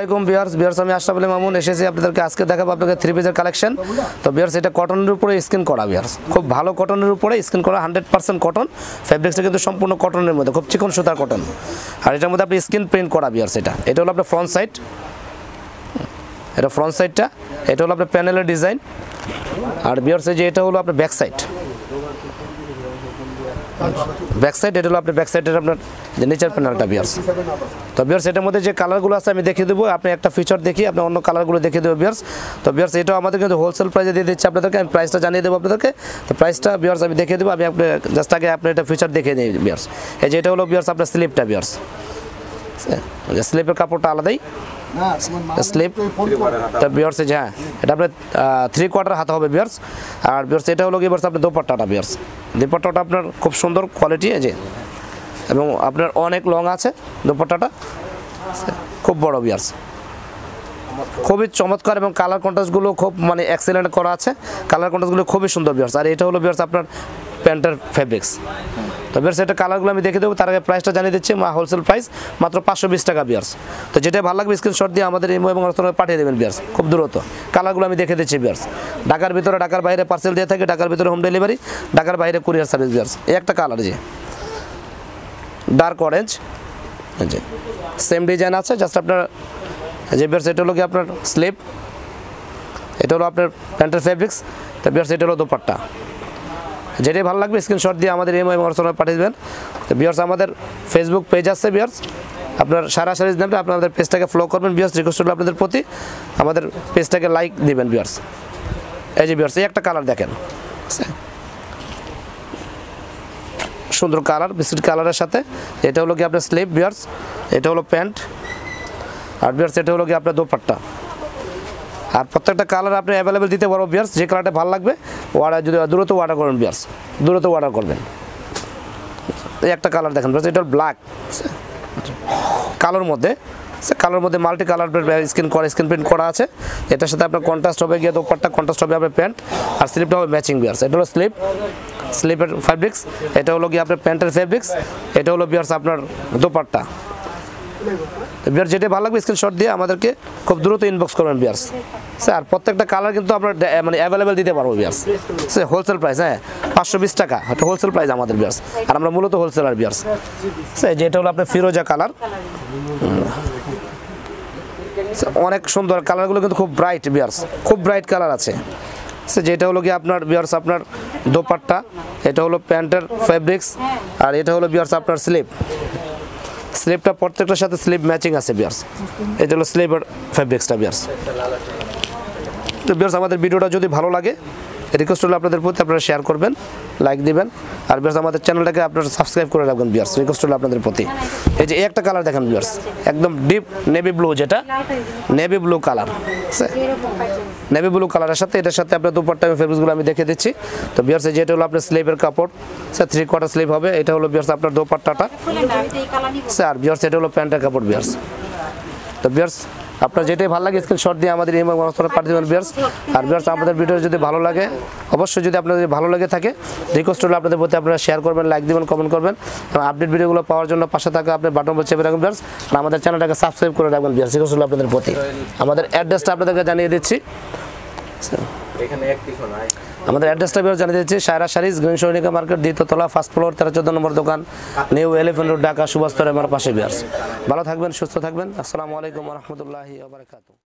আসসালামু আলাইকুম ভিউয়ার্স আমি আশরাফ আলী মামুন এসেছি আপনাদেরকে আজকে দেখাবো আপনাদের থ্রি পিসের কালেকশন। তো ভিউয়ার্স এটা কটনের উপরে স্কিন করা ভিউয়ার্স, খুব ভালো কটনের উপরে স্কিন করা 100% কটন। ফেব্রিক্সটা কিন্তু সম্পূর্ণ কটনের মধ্যে, খুব চিকন সুতার কটন। আর এটার মধ্যে আপনি স্কিন প্রিন্ট করা ভিউয়ার্স। এটা হলো আপনার ফ্রন্ট সাইড, এটা ফ্রন্ট সাইডটা, এটা হলো আপনার প্যানেলের ডিজাইন। আর ভিউয়ার্স এই যে এটা হলো আপনার ব্যাক সাইড, এটা হলো আপনার ব্যাক সাইডের আপনার যে নিচের প্যানেলটা ভিউয়ার্স। তো ভিউয়ার্স এটার মধ্যে যে কালারগুলো আছে আমি দেখিয়ে দেবো, আপনি একটা ফিচার দেখি আপনি অন্য কালারগুলো দেখিয়ে দেবো ভিউয়ার্স। তো ভিউয়ার্স এটাও আমাদের কিন্তু হোলসেল প্রাইসে দিয়ে দিচ্ছি আপনাদেরকে, আমি প্রাইসটা জানিয়ে দেবো আপনাদেরকে। তো প্রাইসটা ভিউয়ার্স আমি দেখিয়ে দেবো, আমি আপনি জাস্ট আগে আপনি এটা ফিচার দেখিয়ে নিই ভিউয়ার্স। এই যে এটা হলো ভিউয়ার্স আপনার স্লিপটা ভিউয়ার্স, স্লিপের কাপড়টা আলাদাই স্লিপ ভিউয়ার্স। হ্যাঁ এটা আপনার 3/4 হাতা হবে ভিউয়ার্স। আর ভিউয়ার্স এটা হলো ভিউয়ার্স আপনার দোপাট্টাটা ভিউয়ার্স, দোপাট্টাটা আপনার খুব সুন্দর কোয়ালিটি এই যে, এবং আপনার অনেক লং আছে দোপাট্টাটা, খুব বড় ভিউয়ার্স, খুবই চমৎকার। এবং কালার কন্ট্রাস্টগুলো খুব মানে এক্সেলেন্ট করা আছে, কালার কন্ট্রাস্টগুলো খুবই সুন্দর ভিউয়ার্স। আর এটা হলো ভিউয়ার্স আপনার প্যান্টের ফেব্রিক্স। তো ভিউয়ার্স এটা কালারগুলো আমি দেখে দেবো, তার আগে প্রাইসটা জানিয়ে দিচ্ছি, হোলসেল প্রাইস মাত্র 520 টাকা ভিউয়ার্স। তো যেটা ভালো লাগবে স্ক্রিনশট দিয়ে আমাদের ইমো এবং হোয়াটসঅ্যাপে পাঠিয়ে দেবেন ভিউয়ার্স, খুব দ্রুত। কালারগুলো আমি দেখে দিচ্ছি ভিউয়ার্স, ঢাকার ভিতরে ঢাকার বাইরে পার্সেল দিয়ে থাকে, ঢাকার ভিতরে হোম ডেলিভারি, ঢাকার বাইরে কুরিয়ার সার্ভিস ভিউয়ার্স। এই একটা কালার যে ডার্ক অরেঞ্জ, যে সেম ডিজাইন আছে জাস্ট আপনার যে ভিউয়ার্স। এটা হলো কি আপনার স্লিপ, এটা হলো আপনার প্যান্টের ফেব্রিক্স। তো ভিউয়ার্স এটা হলো দোপাট্টা, যেটাই ভালো লাগবে স্ক্রিনশট দিয়ে আমাদের ইমো এবং হোয়াটসঅ্যাপে পাঠিয়ে দেবেন। তো ভিউয়ার্স আমাদের ফেসবুক পেজ আছে ভিউয়ার্স, আপনার সারা সারিজ নেবে, আপনাদের পেজটাকে ফলো করবেন ভিউয়ার্স। রিকোয়েস্ট হলো আপনাদের প্রতি আমাদের পেজটাকে লাইক দিবেন ভিউয়ার্স। এই যে ভিউয়ার্স এই একটা কালার দেখেন, সুন্দর কালার, বিস্কিট কালারের সাথে। এটা হলো কি আপনার স্লিপ ভিউয়ার্স, এটা হলো প্যান্ট। আর ভিউয়ার্স এটা হলো কি আপনার দোপাট্টা। আর প্রত্যেকটা কালার আপনি অ্যাভেলেবেল দিতে পারবো ভিউয়ার্স, যে কালারটা ভালো লাগবে অর্ডার, যদি দ্রুত অর্ডার করবেন ভিউয়ার্স, দ্রুত অর্ডার করবেন। এই একটা কালার দেখেন ভিউয়ার্স, এটা ব্ল্যাক কালোর মধ্যে, কালোর মধ্যে মাল্টি কালার স্কিন প্রিন্ট করা আছে। এটার সাথে আপনার কন্ট্রাস্ট হবে গিয়ে দোপাট্টা, কন্ট্রাস্ট হবে আপনার প্যান্ট, আর স্লিপটা হবে ম্যাচিং ভিউয়ার্স। এটা হলো স্লিপের ফেব্রিক্স, এটা হলো গিয়ে আপনার প্যান্টের ফেব্রিক্স, এটা হলো ভিউয়ার্স আপনার দোপাট্টা। ভিউয়ার্স যেটা ভালো লাগবে স্ক্রিনশট দিয়ে আমাদেরকে খুব দ্রুত ইনবক্স করবেন ভিউয়ার্স। স্যার প্রত্যেকটা কালার কিন্তু আমরা মানে অ্যাভেলেবেল দিতে পারবো ভিউয়ার্স। স্যার হোলসেল প্রাইস, হ্যাঁ 520 টাকা এটা হোলসেল প্রাইস আমাদের ভিউয়ার্স। আর আমরা মূলত হোলসেলার ভিউয়ার্স। স্যার যেটা হলো আপনার ফিরোজা কালার, অনেক সুন্দর কালারগুলো কিন্তু খুব ব্রাইট ভিউয়ার্স, খুব ব্রাইট কালার আছে। স্যার যেটা হলো কি আপনার ভিউয়ার্স আপনার দোপাট্টা, এটা হলো প্যান্টের ফেব্রিক্স, আর এটা হলো ভিউয়ার্স আপনার স্লিপটা প্রত্যেকটার সাথে স্লিপ ম্যাচিং আছে ভিউয়ার্স। এটা হলো স্লিপের ফেব্রিক্সটা ভিউয়ার্স। তো ভিউয়ার্স আমাদের ভিডিওটা যদি ভালো লাগে রিকোয়েস্ট হলো আপনাদের প্রতি আপনারা শেয়ার করবেন, লাইক দিবেন। আর ভিউয়ার্স আমাদের চ্যানেলটাকে আপনারা সাবস্ক্রাইব করে রাখবেন ভিউয়ার্স, রিকোয়েস্ট হলো আপনাদের প্রতি। এই যে একটা কালার দেখেন ভিউয়ার্স, একদম ডিপ নেভি ব্লু, যেটা navy blue colour, navy blue কালারের সাথে এটার সাথে আপনার দোপাট্টা এবং ফেব্রিক্সগুলো আমি দেখে দিচ্ছি। তো ভিউয়ার্স যেটা হলো আপনার স্লিপের কাপড়, স্যার 3/4 স্লিপ হবে। এটা হলো ভিউয়ার্স আপনার দোপাট্টাটা, স্যার ভিউয়ার্স এটা হলো প্যান্টের কাপড় ভিউয়ার্স। তো ভিউয়ার্স আপনার যেটাই ভালো লাগে স্ক্রিনশট দিয়ে আমাদের ইমেল হোয়াটসঅ্যাপে পাঠিয়ে দেবেন ভিউয়ার্স। আর ভিউয়ার্স আমাদের ভিডিও যদি ভালো লাগে, অবশ্যই যদি আপনাদের ভালো লাগে থাকে রিকোয়েস্ট হলো আপনাদের প্রতি আপনারা শেয়ার করবেন, লাইক দিবেন, কমেন্ট করবেন। এবং আপডেট ভিডিওগুলো পাওয়ার জন্য পাশে থাকা আপনার বাটন চেপে রাখবেন ভিউয়ার্স। আর আমাদের চ্যানেলটাকে সাবস্ক্রাইব করে রাখবেন ভিউয়ার্স, রিকোয়েস্ট হলো আপনাদের প্রতি। আমাদের অ্যাড্রেসটা আপনাদেরকে জানিয়ে দিচ্ছি, আমাদের অ্যাড্রেসটা জানিয়ে দিচ্ছি, সায়রা শাড়িজ, গ্রিন সৈনিকা মার্কেট, 2য় তলা, 1st ফ্লোর, 13-14 নম্বর দোকান, new elephant road, Dhaka Subhash তরের পাশে ভিউয়ার্স। ভালো থাকবেন, সুস্থ থাকবেন। আসসালামু আলাইকুম ওয়া রাহমাতুল্লাহি ওয়া বারাকাতুহু।